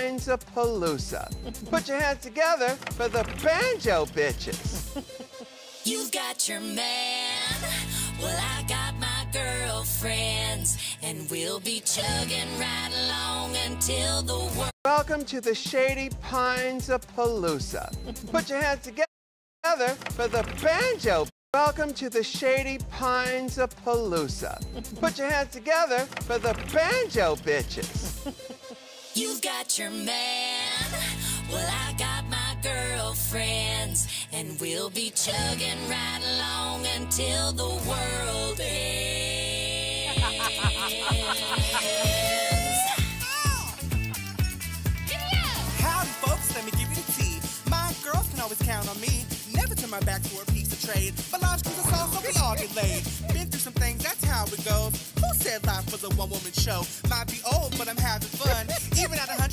Pines of Palooza. Put your hands together for the Banjo Bitches. You've got your man, well I got my girlfriends, and we'll be chugging right along until the world. Welcome to the Shady Pines of Palooza. Put your hands together for the Banjo. Welcome to the Shady Pines of Palooza. Put your hands together for the Banjo Bitches. You've got your man, well I got my girlfriends, and we'll be chugging right along until the world ends. Howdy folks, let me give you the tea. My girls can always count on me. Never turn my back for a piece of trade. But large crews are so we all get laid. Been through some things, that's how it goes. Who said life was a one-woman show? Might be old, but I'm having fun. Even at 100.